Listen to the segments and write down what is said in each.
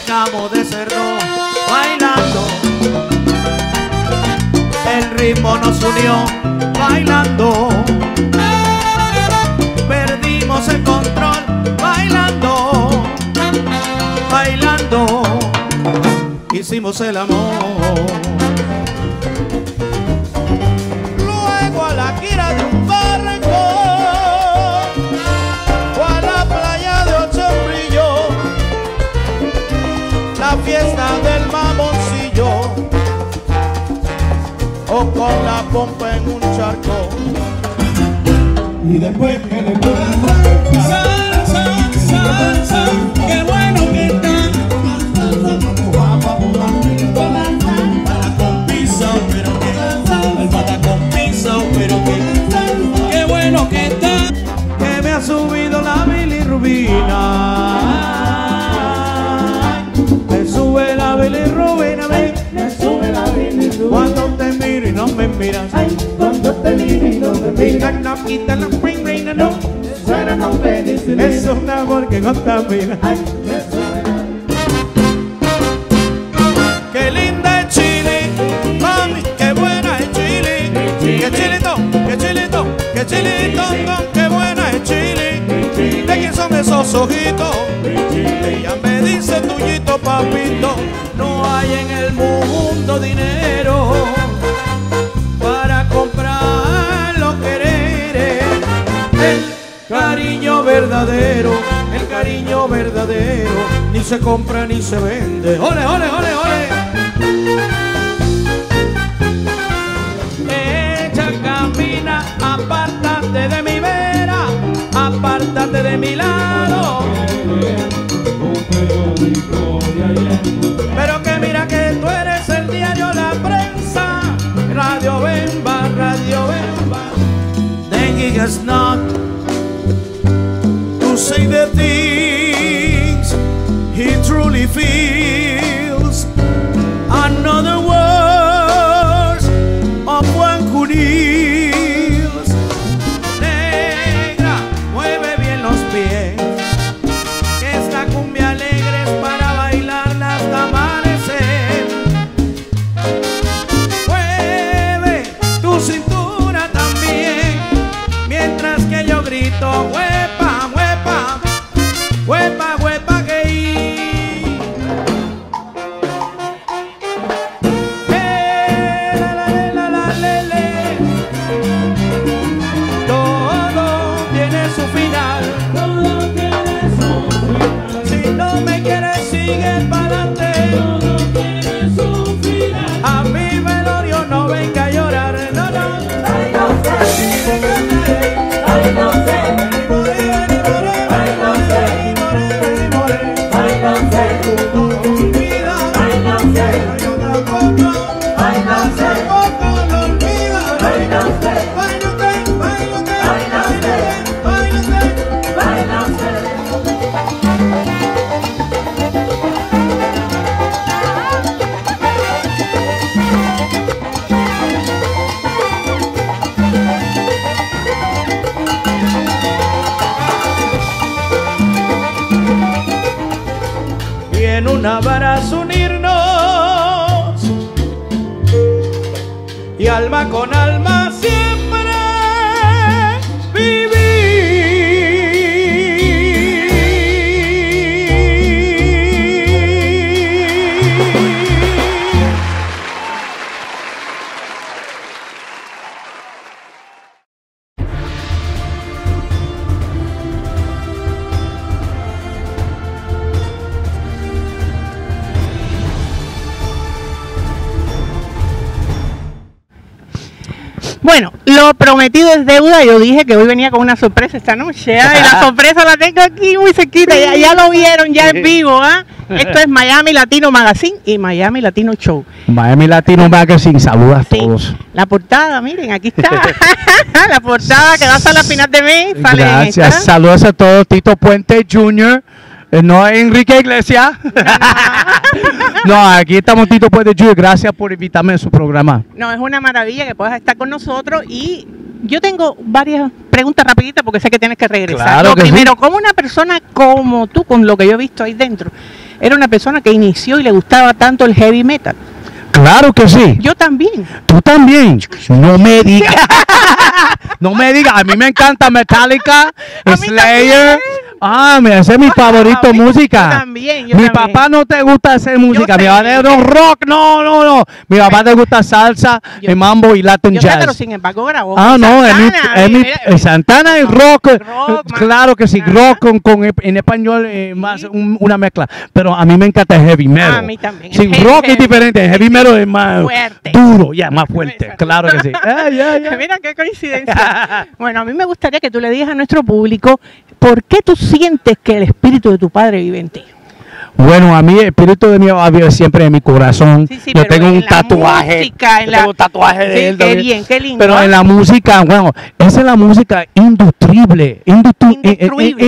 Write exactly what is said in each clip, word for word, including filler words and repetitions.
dejamos de ser dos bailando. El ritmo nos unió bailando. Perdimos el control bailando, bailando. Hicimos el amor. Luego a la gira de un barranco o a la playa de Ochembrillo, la fiesta del mamoncillo, o con la pompa en un charco. Y después que le pongan salsa, salsa, qué bueno que está. Pata con pizza, pero que el pata con pizza, pero que qué bueno que está. Que me ha subido la bilirrubina, me sube la bilirrubina, me, me sube la bilirrubina. Cuando te miro y no me miras, ay, cuando te miro y no me miras, no quita la spring rain, no, suena no penicilina. es un amor que contamina. Ay, me sube la... Qué linda es Chile, mami, qué buena es Chile. Qué chilito, qué chilito, qué chilito, qué buena es Chile. ¿De quién son esos ojitos? Ella me dice tuñito, papito. No hay en el mundo dinero para comprar los quereres. El cariño verdadero, el cariño verdadero, ni se compra ni se vende. ¡Ole, ole, ole, ole! Echa, camina, apártate de mi vera, apártate de mi lado. Pero que mira que tú eres el diario La Prensa, Radio Bemba, Radio Bemba. Then he has not to say the things he truly feels. Another words of one who kneels. Negra, mueve bien los pies, que esta cumbia alegre es para bailarla hasta amanecer. Mueve tu cintura también, mientras que yo grito huepa, huepa, huepa, huepa gay. Eh, la, la, la, la, le, le. Todo tiene su final. Todo tiene su final. Si no me quieres, sigue pa'lante. Todo tiene su final. A mi velorio no venga a llorar, no, no. Ay, no sé, ay, no sé, ay, no sé, ay, no sé, ay, no sé, ay, no sé, ay, no sé, ay, no sé. Y en una varas unirnos, y alma con alma siempre vivir. Bueno, lo prometido es deuda. Yo dije que hoy venía con una sorpresa esta noche, ¿eh? Y la sorpresa la tengo aquí muy cerquita. Ya, ya lo vieron ya en vivo, ¿eh? Esto es Miami Latino Magazine y Miami Latino Show. Miami Latino Magazine, saludos a Sí, todos. la portada, miren, aquí está. La portada que va a salir a final de mes. Sale en Gracias, esta. saludos a todos. Tito Puente junior Eh, no es Enrique Iglesias. No, aquí estamos Tito Puente junior Gracias por invitarme a su programa. No, es una maravilla que puedas estar con nosotros y yo tengo varias preguntas rapiditas porque sé que tienes que regresar. Claro Lo que primero, sí. ¿cómo una persona como tú, con lo que yo he visto ahí dentro, era una persona que inició y le gustaba tanto el heavy metal. Claro que sí. Yo también. Tú también. No me digas. No me digas. A mí me encanta Metallica, A mí Slayer. también. Ah, mira, ese es mi favorito a mí- música. yo también, yo mi también. papá no te gusta hacer música. Mi sé. papá no rock. No, no, no. Mi papá te gusta salsa, Yo- el mambo y Latin Yo sé, jazz. pero sin embargo grabó. Ah, con no, es mi, Santana, es mi- mira, eh, Santana y rock, eh, rock, más- claro que sí, ajá. rock con, con en español eh, más un- una mezcla, pero a mí me encanta el heavy metal. A mí también. Sí, El heavy, rock es heavy. diferente, el heavy Sí, metal es más fuerte. duro, ya, más fuerte, Exacto. claro que sí. Ah, ya, ya. Mira qué coincidencia. Bueno, a mí me gustaría que tú le digas a nuestro público por qué tú sientes que el espíritu de tu padre vive en ti. Bueno, a mí el espíritu de mi papá vive siempre en mi corazón. Sí, sí, yo pero tengo en un la tatuaje. música, en yo la- tengo un tatuaje de Sí, él qué también. bien, qué lindo, Pero ¿ah? en la música, bueno, esa es la música indestructible. Indestructible. Indestruible.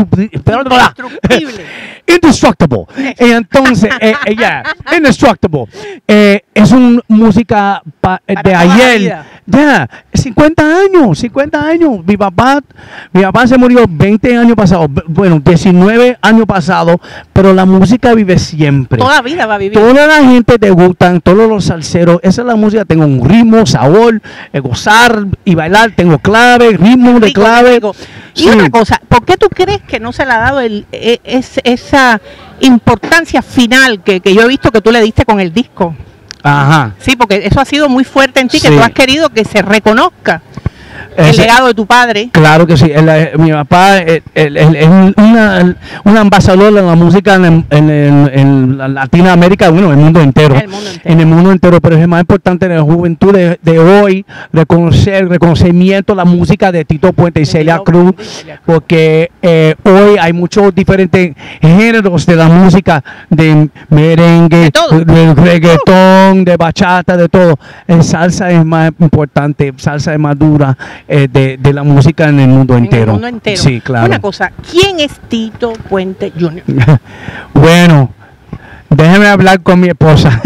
Indestructible. Indestructible. Y entonces, eh, eh, ya, indestructible. Eh, es una música pa- Para de toda la ayer. vida. Ya, cincuenta años, cincuenta años. Mi papá, mi papá se murió veinte años pasados, bueno, diecinueve años pasados, pero la música vive siempre. Toda vida va a vivir. Toda la gente te gustan, todos los salseros, esa es la música, tengo un ritmo, sabor, eh, gozar y bailar, tengo clave, ritmo de Rico, clave. rico. Y Sí. otra cosa, ¿por qué tú crees que no se le ha dado el, e- es- esa importancia final que, que yo he visto que tú le diste con el disco? Ajá. Sí, porque eso ha sido muy fuerte en ti, que Sí. tú has querido que se reconozca el Ese- legado de tu padre. Claro que sí. El- eh, mi papá eh, el- el- es un- una, un ambasador de la música en, en- en- en la Latinoamérica, bueno, en el mundo entero. El mundo entero. En el mundo entero, pero es el más importante de la juventud de, de hoy, reconocer, reconocimiento a la música de Tito Puente y De Celia Tito Cruz, Puente y Celia Cruz. porque eh, hoy hay muchos diferentes géneros de la música, de merengue, De todo. de reggaetón, de bachata, de todo. El salsa es más importante, salsa es más dura eh, de, de la música en el mundo En entero. el mundo entero. Sí, claro. Una cosa, ¿quién es Tito Puente junior? Bueno, déjeme hablar con mi esposa.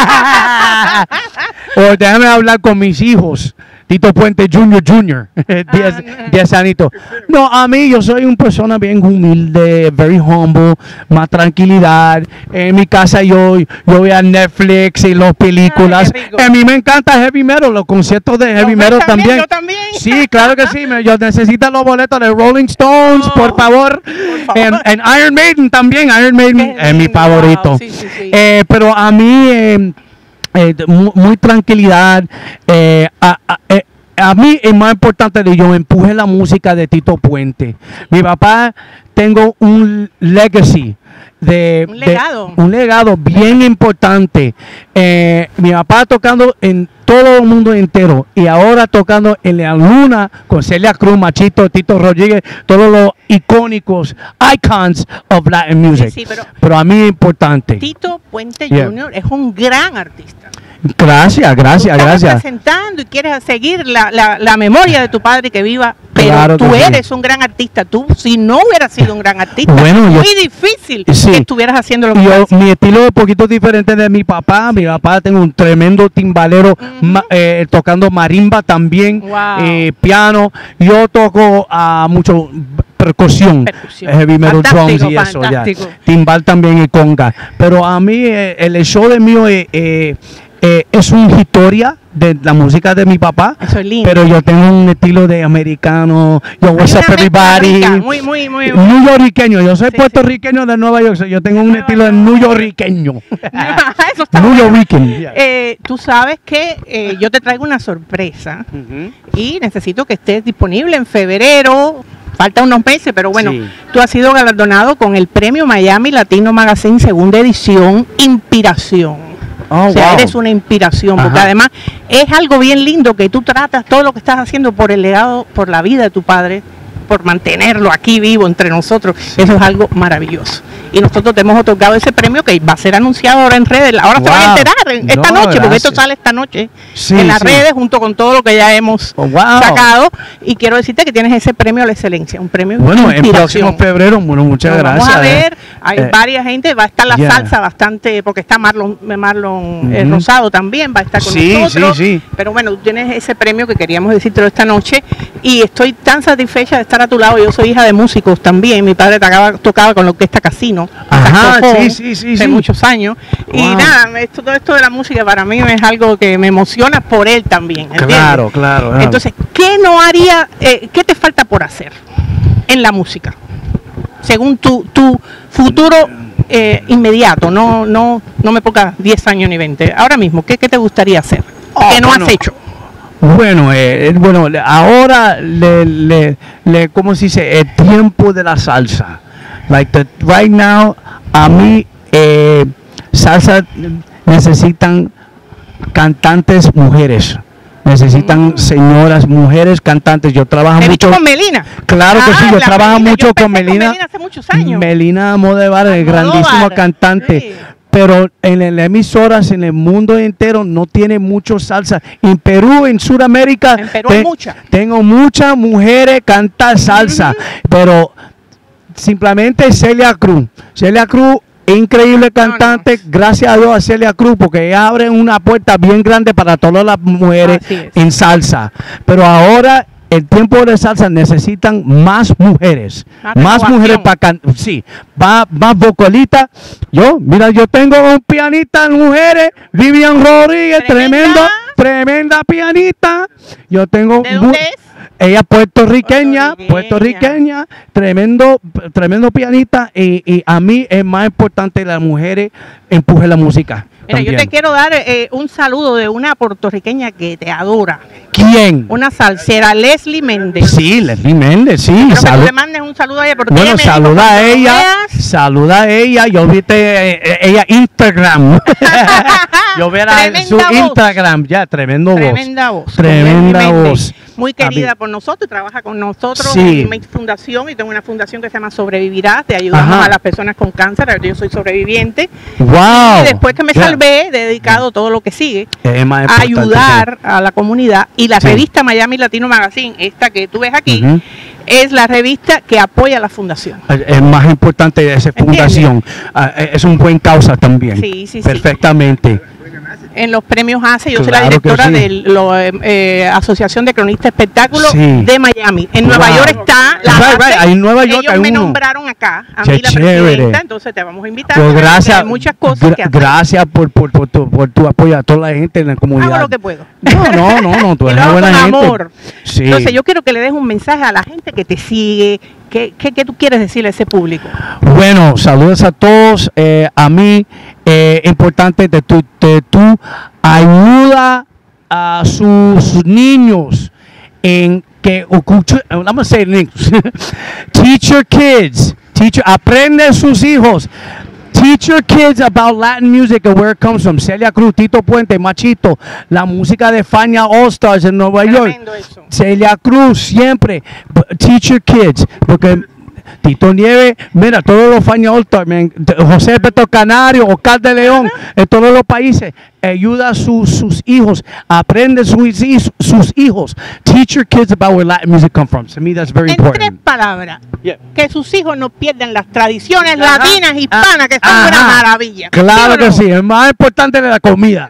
O déjame hablar con mis hijos. Tito Puente Junior Junior, diez, diez añitos. No, a mí yo soy una persona bien humilde, very humble, más tranquilidad. En mi casa yo, yo voy a Netflix y las películas. qué rico. A mí me encanta heavy metal, los conciertos de heavy Yo metal también, también. yo también. Sí, claro que sí. me- Yo necesito los boletos de Rolling Stones, Oh, por favor. por En, favor. en Iron Maiden también. Iron Maiden Qué es mi lindo, favorito. wow, sí, sí, sí. Eh, pero a mí, eh, eh, mu- muy tranquilidad. eh, a, a- eh, a mí es más importante de yo empuje la música de Tito Puente. Mi papá, tengo un legacy. De, Un de- legado. un legado bien importante. Eh, mi papá tocando en todo el mundo entero y ahora tocando en la luna con Celia Cruz, Machito, Tito Rodríguez, todos los icónicos icons of Latin music. Sí, sí, pero- a mí es importante. Tito Puente Yeah. junior es un gran artista. Gracias, gracias, Tú estás gracias. representando y quieres seguir la, la, la memoria de tu padre que viva, pero Claro tú que sí. eres un gran artista. Tú, si no hubieras sido un gran artista, Bueno, yo- muy difícil Sí. que estuvieras haciendo lo que Yo, estás haciendo. mi estilo es un poquito diferente de mi papá. Mi papá tengo un tremendo timbalero ma- eh, tocando marimba también, Wow. eh, piano. Yo toco a mucho percusión, Percusión. heavy metal Fantástico, drums y eso, ya. fantástico. Timbal también y conga. Pero a mí eh, el show de mío eh, eh, eh, es una historia de la música de mi papá. Eso es lindo. Pero yo tengo un estilo de americano. Yo, what's Hay up una mezcla everybody? rica, muy, muy, muy. New Yorkiño, yo soy Sí, puertorriqueño de Nueva York, so yo tengo un Nueva estilo de York. New Yorkiño. Eso está New bueno. Yorkiño. Eh, tú sabes que eh, yo te traigo una sorpresa y necesito que estés disponible en febrero. Falta unos meses, pero bueno, Sí. tú has sido galardonado con el premio Miami Latino Magazine segunda edición, Inspiración. Oh, o sea, wow. eres una inspiración, porque Ajá. además es algo bien lindo que tú tratas todo lo que estás haciendo por el legado, por la vida de tu padre, por mantenerlo aquí vivo entre nosotros. Eso es algo maravilloso. Y nosotros te hemos otorgado ese premio que va a ser anunciado ahora en redes. Ahora se van a Wow. enterar en- esta No, noche, porque esto gracias. sale esta noche Sí, en las sí. redes junto con todo lo que ya hemos Oh, wow. sacado. Y quiero decirte que tienes ese premio a la excelencia, un premio de Bueno, en inspiración. próximo febrero, bueno, muchas Nos gracias. Vamos a eh. ver, hay Eh, varias gente, va a estar la yeah. salsa bastante, porque está Marlon, Marlon eh, Ujú. Rosado también, va a estar con Sí, nosotros. sí, sí. Pero bueno, tú tienes ese premio que queríamos decírtelo esta noche y estoy tan satisfecha de estar estar a tu lado. Yo soy hija de músicos también. Mi padre tocaba, tocaba con la orquesta Casino. Ajá, saxofón, sí, sí, sí, hace sí. muchos años. Y Wow. nada, esto, todo esto de la música para mí es algo que me emociona por él también. ¿entiendes? Claro, claro. claro. Entonces, ¿qué no haría, eh, qué te falta por hacer en la música? Según tu, tu futuro eh, inmediato, no, no, no me pongas diez años ni veinte. Ahora mismo, ¿qué, qué te gustaría hacer? Oh, ¿Qué no bueno. has hecho? Bueno, eh, bueno, le- ahora le, le, le, ¿cómo se dice? El tiempo de la salsa. Like the, right now, a mí eh, salsa necesitan cantantes mujeres. Necesitan señoras, mujeres cantantes. Yo trabajo He mucho. dicho con Melina. Claro que Ah, sí, yo la trabajo Melina, mucho yo con empecé Melina. Melina hace muchos años. Melina Modevar, es Almodóvar, grandísimo cantante. sí. Pero en las emisoras, en el mundo entero, no tiene mucho salsa. En Perú, en Sudamérica, En Perú hay mucha. tengo muchas mujeres cantar salsa. Pero simplemente Celia Cruz. Celia Cruz, increíble cantante. Gracias a Dios a Celia Cruz, porque ella abre una puerta bien grande para todas las mujeres Así es. en salsa. Pero ahora el tiempo de salsa necesitan más mujeres, Más más renovación. mujeres para cantar, sí, va, más vocalistas. Yo, mira, yo tengo un pianista en mujeres, Vivian Rodríguez, Tremenda. tremenda, tremenda pianista. Yo tengo ¿De mu- dónde es? ella puertorriqueña, Puertorriqueña. puertorriqueña, tremendo, tremendo pianista y, y a mí es más importante que las mujeres empujen la música. Mira, yo también. te quiero dar eh, un saludo de una puertorriqueña que te adora. ¿Quién? Una salsera, Leslie Méndez. Sí, Leslie Méndez, sí. Quiero que tú salud. le mandes un saludo a ella porque Bueno, ella me dijo, saluda a cuando lo ella, veas, saluda a ella, yo viste eh, eh, ella Instagram. yo vi la- Tremenda su voz. Instagram, ya, tremendo voz. Tremenda voz. Tremenda Leslie Méndez. voz. Muy A querida mí- por nosotros, trabaja con nosotros Sí. en mi fundación y tengo una fundación que se llama Sobrevivirás, te ayudamos Ajá. a las personas con cáncer, yo soy sobreviviente. Wow. Y después que me Ya. salvé, he dedicado todo lo que sigue Es más a importante, ayudar a la comunidad. Y la Sí. revista Miami Latino Magazine, esta que tú ves aquí, Ujú. es la revista que apoya a la fundación. sí. Es más importante de esa ¿Entiendes? fundación. Ah, es un buen causa también. Sí, sí, sí. Perfectamente. En los premios ACE, yo soy la Claro que directora sí. de la eh, Asociación de Cronistas Espectáculos Sí. de Miami. En Nueva Wow. York está la Right, ACE. right. Ahí en Nueva York Ellos hay me uno. nombraron acá, a Qué mí la chévere. presidenta, entonces te vamos a invitar. Pues porque gracias, hay muchas cosas gra- que hacer. gracias por, por, por, tu, por tu apoyo a toda la gente en la comunidad. Hago lo que puedo. No, no, no, no, tú Y eres lo una hago buena con gente. amor. Sí. Entonces yo quiero que le des un mensaje a la gente que te sigue. ¿Qué, qué, qué tú quieres decirle a ese público? Bueno, saludos a todos. Eh, a mí, eh, importante que tú, que tú ayuda a sus niños en que ocuche- vamos a decir, teach your kids, teach, aprende a sus hijos. Teach your kids about Latin music and where it comes from. Celia Cruz, Tito Puente, Machito, la música de Fania All Stars en Nueva York. Tremendo eso. Celia Cruz, siempre. B- Teach your kids. Porque Tito Nieves, mira, todos los Fania All Stars, man, de- José Beto Canario, Oscar de León, en todos los países, ayuda a sus, sus hijos, aprende sus, his- sus hijos. Teach your kids about where Latin music comes from. To me, that's very En tres important. palabras, Yeah. que sus hijos no pierdan las tradiciones Ajá. latinas, hispanas, que son Ajá. una maravilla. Claro ¿Sí o que no? sí, es más importante de la comida.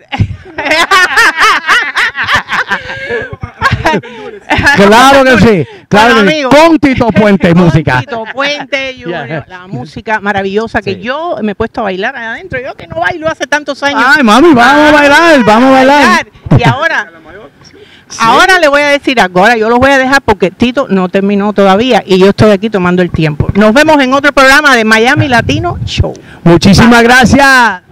Claro que sí, claro Bueno, que sí. amigo. Con Tito Puente y Con música. Tito Puente, Junior, Yeah. la música maravillosa que Sí. yo me he puesto a bailar allá adentro. Yo que no bailo hace tantos años. Ay, mami, vamos a bailar, vamos a bailar. Y ahora, ahora le voy a decir algo. Ahora yo los voy a dejar porque Tito no terminó todavía y yo estoy aquí tomando el tiempo. Nos vemos en otro programa de Miami Latino Show. Muchísimas gracias.